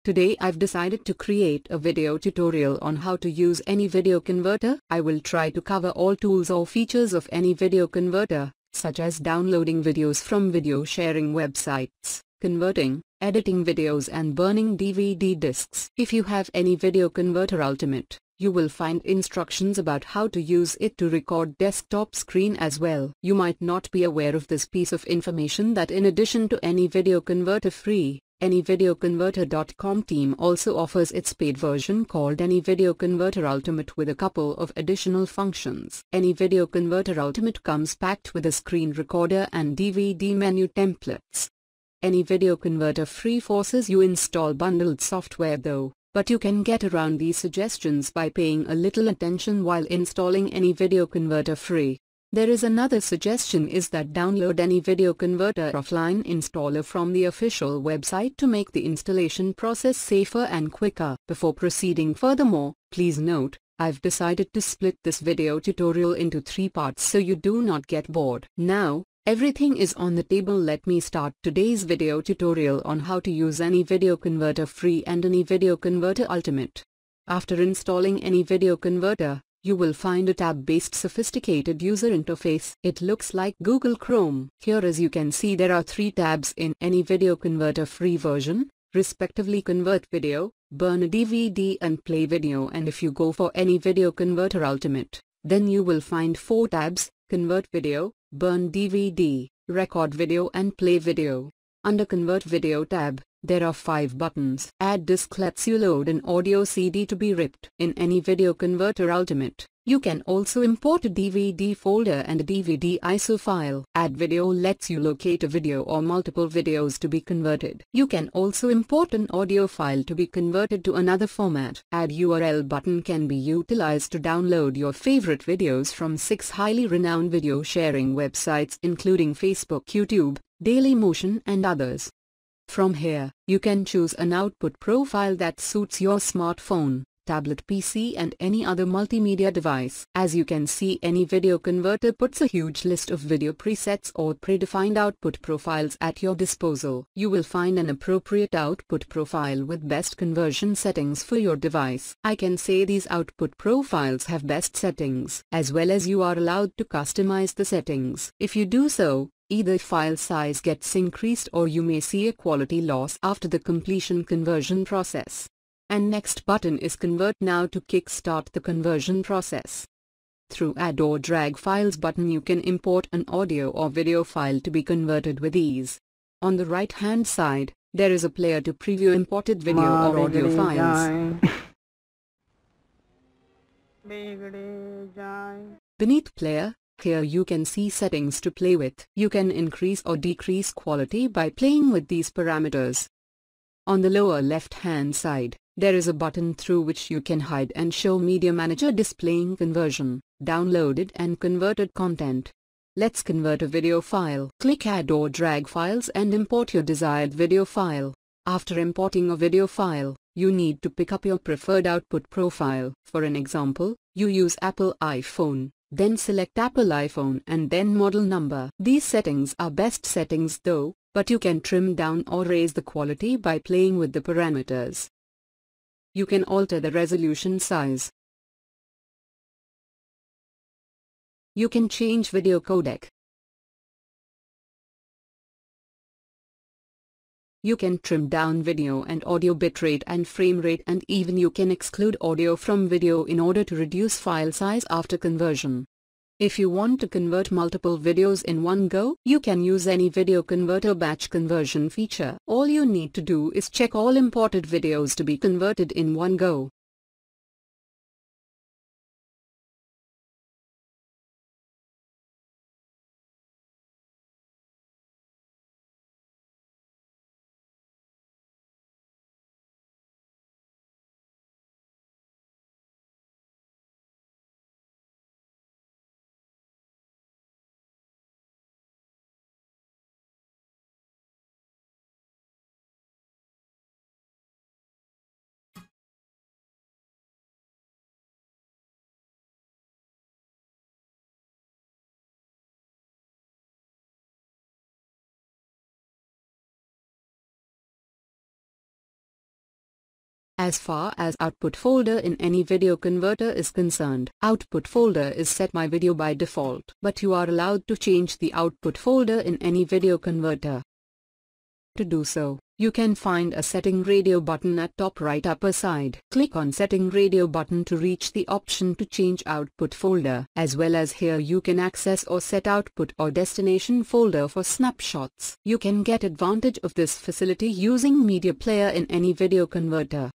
Today I've decided to create a video tutorial on how to use any video converter. I will try to cover all tools or features of any video converter, such as downloading videos from video sharing websites, converting, editing videos and burning DVD discs. If you have any Video Converter Ultimate, you will find instructions about how to use it to record desktop screen as well. You might not be aware of this piece of information that in addition to any video converter free, AnyVideoConverter.com team also offers its paid version called Any Video Converter Ultimate with a couple of additional functions. Any Video Converter Ultimate comes packed with a screen recorder and DVD menu templates. Any Video Converter Free forces you install bundled software though, but you can get around these suggestions by paying a little attention while installing Any Video Converter Free. There is another suggestion is that download Any Video Converter offline installer from the official website to make the installation process safer and quicker. Before proceeding furthermore, please note, I've decided to split this video tutorial into 3 parts so you do not get bored. Now, everything is on the table. Let me start today's video tutorial on how to use Any Video Converter Free and Any Video Converter Ultimate. After installing Any Video Converter, you will find a tab-based sophisticated user interface. It looks like Google Chrome. Here as you can see there are 3 tabs in Any Video Converter Free version, respectively Convert Video, Burn a DVD and Play Video, and if you go for Any Video Converter Ultimate, then you will find 4 tabs, Convert Video, Burn DVD, Record Video and Play Video. Under Convert Video tab, there are 5 buttons. Add Disk lets you load an audio CD to be ripped. In Any Video Converter Ultimate, you can also import a DVD folder and a DVD ISO file. Add Video lets you locate a video or multiple videos to be converted. You can also import an audio file to be converted to another format. Add URL button can be utilized to download your favorite videos from 6 highly renowned video sharing websites including Facebook, YouTube, Dailymotion and others. From here, you can choose an output profile that suits your smartphone, tablet PC and any other multimedia device. As you can see, Any Video Converter puts a huge list of video presets or predefined output profiles at your disposal. You will find an appropriate output profile with best conversion settings for your device. I can say these output profiles have best settings, as well as you are allowed to customize the settings. If you do so, either file size gets increased or you may see a quality loss after the completion conversion process. And next button is Convert Now to kickstart the conversion process. Through Add or Drag Files button you can import an audio or video file to be converted with ease. On the right hand side, there is a player to preview imported video or audio files. Beneath Player, here you can see settings to play with. You can increase or decrease quality by playing with these parameters. On the lower left hand side, there is a button through which you can hide and show Media Manager displaying conversion, downloaded and converted content. Let's convert a video file. Click Add or Drag Files and import your desired video file. After importing a video file, you need to pick up your preferred output profile. For an example, you use Apple iPhone. Then select Apple iPhone and then model number. These settings are best settings though, but you can trim down or raise the quality by playing with the parameters. You can alter the resolution size. You can change video codec. You can trim down video and audio bitrate and frame rate, and even you can exclude audio from video in order to reduce file size after conversion. If you want to convert multiple videos in one go, you can use Any Video Converter batch conversion feature. All you need to do is check all imported videos to be converted in one go. As far as output folder in any video converter is concerned, output folder is set my video by default, but you are allowed to change the output folder in any video converter. To do so, you can find a setting radio button at top right upper side. Click on setting radio button to reach the option to change output folder. As well as here you can access or set output or destination folder for snapshots. You can get advantage of this facility using media player in any video converter.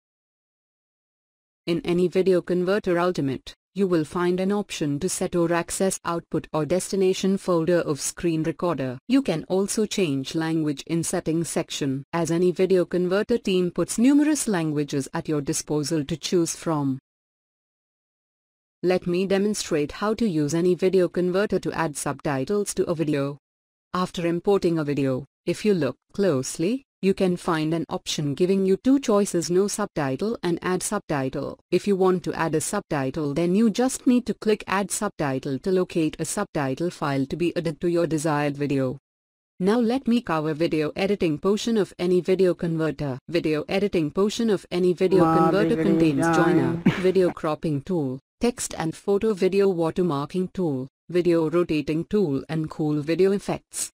In any video converter Ultimate, you will find an option to set or access output or destination folder of screen recorder. You can also change language in settings section, as any video converter team puts numerous languages at your disposal to choose from. Let me demonstrate how to use any video converter to add subtitles to a video. After importing a video, if you look closely, you can find an option giving you two choices: no subtitle and add subtitle. If you want to add a subtitle, then you just need to click add subtitle to locate a subtitle file to be added to your desired video. Now let me cover video editing portion of any video converter. Video editing portion of any video converter contains joiner, video cropping tool, text and photo video watermarking tool, video rotating tool and cool video effects.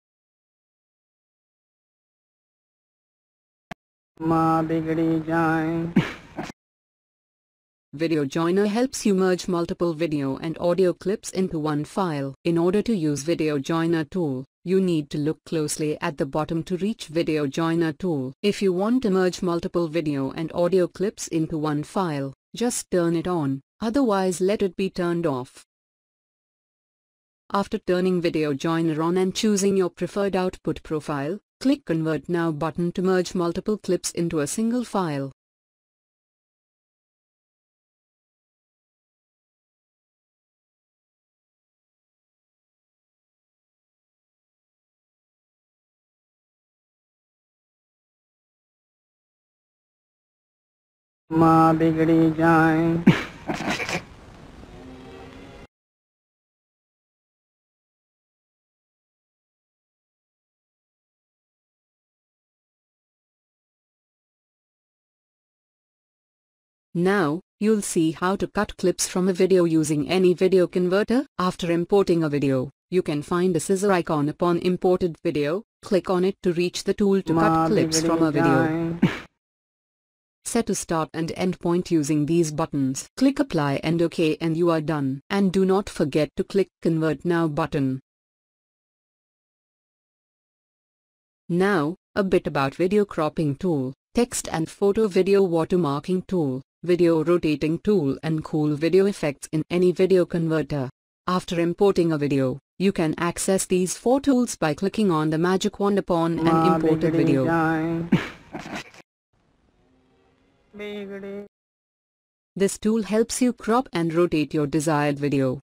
Video Joiner helps you merge multiple video and audio clips into one file. In order to use Video Joiner tool, you need to look closely at the bottom to reach Video Joiner tool. If you want to merge multiple video and audio clips into one file, just turn it on, otherwise let it be turned off. After turning Video Joiner on and choosing your preferred output profile, click Convert Now button to merge multiple clips into a single file. Now, you'll see how to cut clips from a video using any video converter. After importing a video, you can find a scissor icon upon imported video. Click on it to reach the tool to cut clips from a video. Set a start and end point using these buttons. Click Apply and OK and you are done. And do not forget to click Convert Now button. Now, a bit about video cropping tool, text and photo video watermarking tool, video rotating tool and cool video effects in any video converter. After importing a video, you can access these four tools by clicking on the magic wand upon an imported video. This tool helps you crop and rotate your desired video.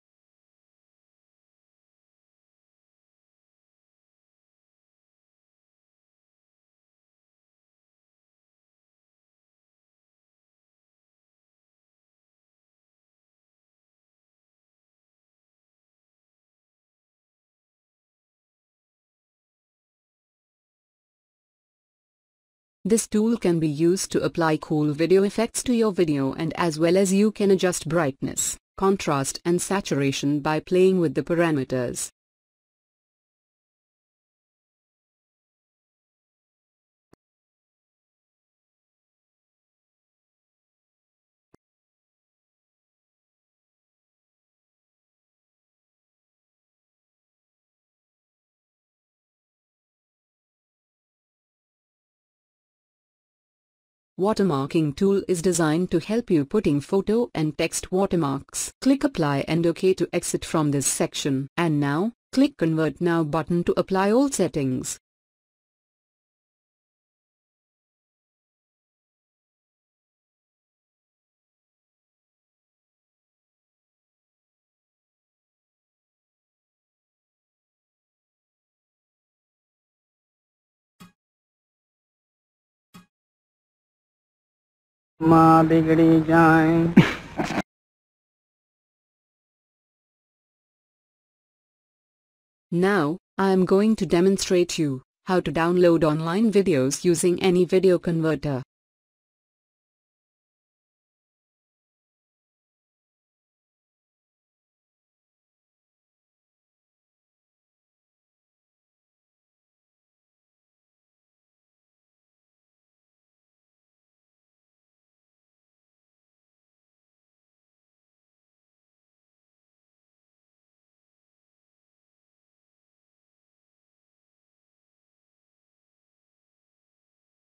This tool can be used to apply cool video effects to your video, and as well as you can adjust brightness, contrast and saturation by playing with the parameters. Watermarking tool is designed to help you putting photo and text watermarks. Click Apply and OK to exit from this section. And now, click Convert Now button to apply all settings. माँ बिगड़ी जाए। Now, I am going to demonstrate you how to download online videos using any video converter.